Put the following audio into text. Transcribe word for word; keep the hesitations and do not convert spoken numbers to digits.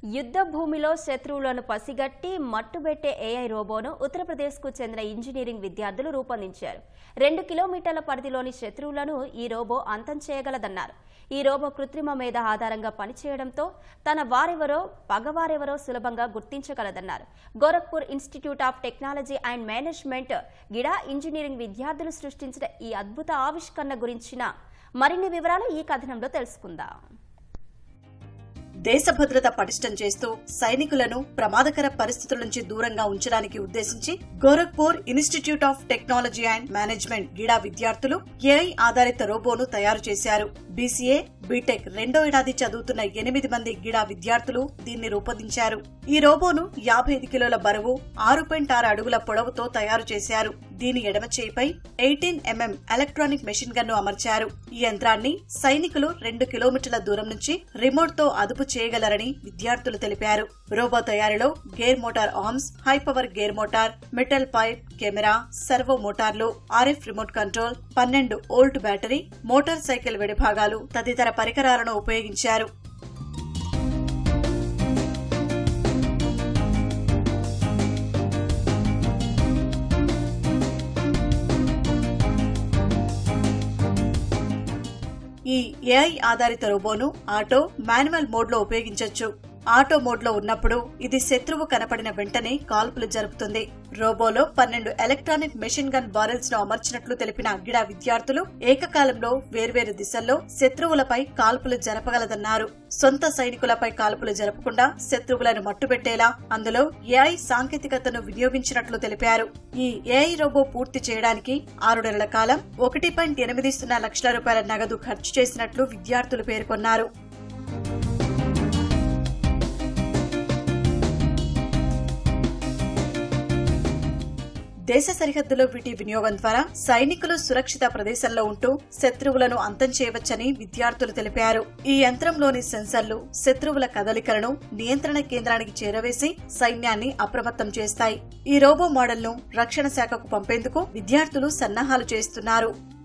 యుద్ధ భూమిలో శత్రువులను పసిగట్టి మట్టుబెట్టే ఏఐ రోబోను ఉత్తరప్రదేశ్కు చెందిన ఇంజనీరింగ్ విద్యార్థులు రూపొందించారు. రెండు కిలోమీటర్ల పరిధిలోని శత్రువులను ఈ రోబో అంతం చేయగలదన్నారు. ఈ రోబో కృత్రిమ మేధ ఆధారంగా పనిచేయడంతో తన వారెవరో పగవారెవరో సులభంగా గుర్తించగలదన్నారు. Gorakhpur institute of technology and management Gida engineering విద్యార్థులు సృష్టించిన ఈ అద్భుత ఆవిష్కరణ గురించిన మరిన్ని వివరాలు ఈ కథనంలో తెలుసుకుందాం. దేశ భద్రత పటిష్టం చేస్తూ సైనికులను ప్రమాదకర పరిస్థితుల నుంచి దూరంగా ఉంచడానికి ఉద్దేశించి Gorakhpur institute of technology and management Gida విద్యార్థులు ఏఐ ఆధారిత రోబోను తయారు చేశారు. బీసీఏ, బీటెక్ రెండో ఏడాది చదువుతున్న ఎనిమిది మంది గిడా విద్యార్థులు దీన్ని రూపొందించారు. ఈ రోబోను యాభై ఐదు కిలోల బరువు, ఆరు పాయింట్ ఆరు అడుగుల పొడవుతో తయారు చేశారు. దీని ఎడమ చేయిపై eighteen MM electronic machine gun అమర్చారు. ఈ యంత్రాన్ని సైనికులు రెండు కిలోమీటర్ల దూరం నుంచి రిమోట్ తో అదుపు చేయగలరని విద్యార్థులు తెలిపారు. రోబో తయారీలో gear motor arms, high power gear motor, metal pipe, camera, servo మోటార్లు, ఆర్ఎఫ్ రిమోట్ కంట్రోల్, పన్నెండు వోల్ట్ బ్యాటరీ, మోటార్ సైకిల్ విడిభాగాలు తదితర పరికరాలను ఉపయోగించారు. ఈ ఏఐ ఆధారిత రోబోను ఆటో, మాన్యువల్ మోడ్ లో ఉపయోగించొచ్చు. ఆటో మోడ్ లో ఉన్నప్పుడు ఇది శత్రువు కనపడిన వెంటనే కాల్పులు జరుపుతుంది. రోబోలో పన్నెండు ఎలక్ట్రానిక్ మెషిన్ గన్ బారెల్స్ ను అమర్చినట్లు తెలిపిన గిడా విద్యార్థులు ఏకకాలంలో వేర్వేరు దిశల్లో శత్రువులపై కాల్పులు జరపగలదన్నారు. సొంత సైనికులపై కాల్పులు జరపకుండా శత్రువులను మట్టుబెట్టేలా అందులో ఏఐ సాంకేతికతను వినియోగించినట్లు తెలిపారు. ఈ ఏఐ రోబో పూర్తి చేయడానికి ఆరు నెలల కాలం ఒకటి పాయింట్ ఎనిమిది సున్నా లక్షల రూపాయల నగదు ఖర్చు చేసినట్లు విద్యార్థులు పేర్కొన్నారు. దేశ సరిహద్దులో వీటి వినియోగం ద్వారా సైనికులు సురక్షిత ప్రదేశంలో ఉంటూ శత్రువులను అంతం చేయవచ్చని విద్యార్థులు తెలిపారు. ఈ యంత్రంలోని సెన్సర్లు శత్రువుల కదలికలను నియంత్రణ కేంద్రానికి చేరవేసి సైన్యాన్ని అప్రమత్తం చేస్తాయి. ఈ రోబో మోడల్ను రక్షణ శాఖకు పంపేందుకు విద్యార్థులు సన్నాహాలు చేస్తున్నారు.